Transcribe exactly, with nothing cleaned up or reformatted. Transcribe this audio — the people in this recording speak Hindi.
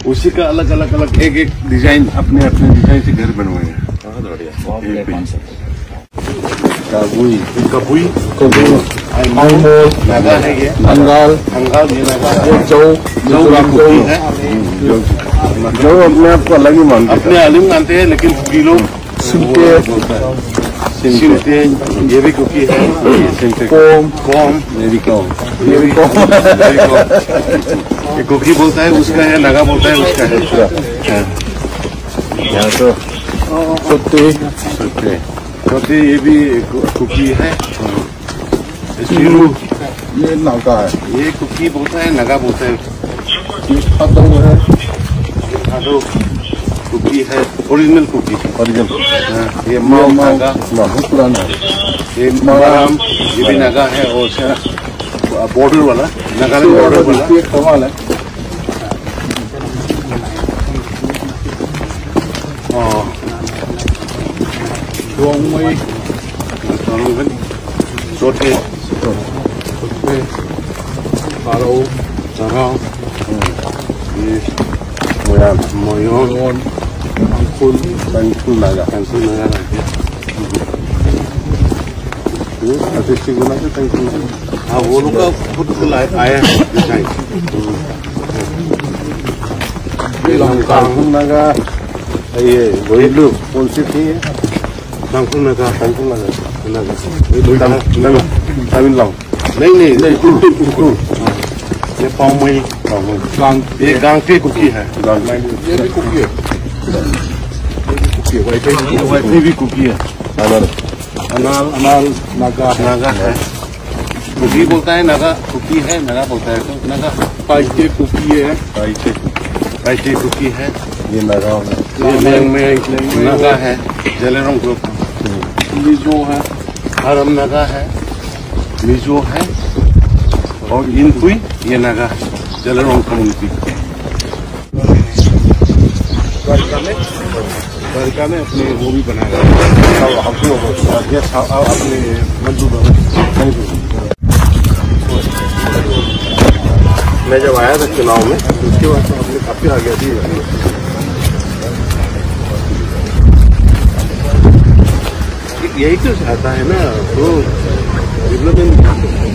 उसी का अलग अलग अलग एक एक डिजाइन अपने अपने डिजाइन से घर बनवाए हैं। कबुई कबुई कबुई आइमोल नागा है ये, अंगाल अंगाल ये नागा है, जौ जौ कुकी है। जौ अपने आप को अलग ही मानते हैं, अपने अलग मानते हैं, लेकिन किलो सिमते सिमते ये भी कुकी है। सिमते कोम कोम ये भी कोम ये भी कोम ये कुकी बोलता है उसका है, नागा बोलता है उसका है। यहाँ तो छोटे छोटे छोटे ये भी कुकी है। चिरू ये नागा है, ये कुकी बोलता है, नागा बोलता है। ये थादौ है, थादौ कुकी है, ओरिजिनल कुकी ओरिजिनल। ये माओ नागा बहुत पुराना है। ये माराम ये भी नागा है, और बॉर्डर वाला नागालैंड बॉर्डर वाला कमाल है। चोथे चोथे पारो चराओ ये मोयान मोयोन अंकुल अंकुल नागा अंकुल नागा है। ये अतिथि गुना के अंकुल हाँ वो लोग का खुद आया है डिजाइन। ये अंकुल नागा ये वही कौन सी थी ये अंकुल नागा अंकुल नागा नहीं नहीं नहीं ये पाउमई ये गांगते-कुकी है। ये भी कुकी है, वाइफे भी कुकी है। अनाल अनाल अनाल नागा नागा है, कुकी बोलता है, नागा कुकी है, नागा बोलता है तो नागा। पाइटे-कुकी है, पाइटे पाइटे-कुकी है, ये नागा है, में नागा है, जलेरोंग ग्रुप। मिजो है, हरम नागा है, मिजो है, और इनकुई ये नागा है, जलेरोंग कम्युनिटी। द्वारका में द्वारका में अपने वो भी बनाया अपने मजदूर। मैं जब आया था चुनाव में उसके बाद अपने काफी आ गया थी। यही तो चाहता है ना तो डेवलपमेंट